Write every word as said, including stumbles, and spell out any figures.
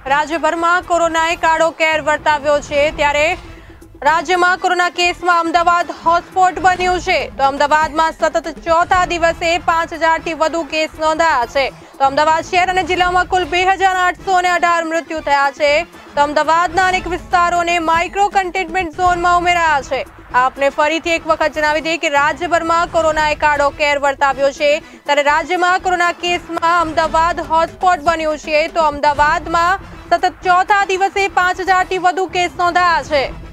રાજ્યભરમાં કોરોનાએ કાળો કેર વર્તાવ્યો છે, ત્યારે રાજ્યમાં કોરોના કેસમાં અમદાવાદ હોટસ્પોટ બન્યું છે। તો અમદાવાદમાં સતત ચોથા દિવસે પાંચ હજારથી વધુ કેસ નોંધાયા છે। તો અમદાવાદ શહેર અને જિલ્લામાં કુલ બે હજાર આઠસો ને અઢાર મૃત્યુ થયા છે। તો અમદાવાદના અનેક વિસ્તારોને માઇક્રો કન્ટેનમેન્ટ ઝોનમાં ઉમેરાયા છે। આપને ફરીથી એક વખત જણાવી દઈએ કે રાજ્યભરમાં કોરોનાએ કાળો કેર વર્તાવ્યો છે, ત્યારે રાજ્યમાં કોરોના કેસમાં અમદાવાદ હોટસ્પોટ બન્યું છે। તો અમદાવાદમાં સતત ચોથા દિવસે પાંચ હજારથી વધુ કેસ નોંધાયા છે।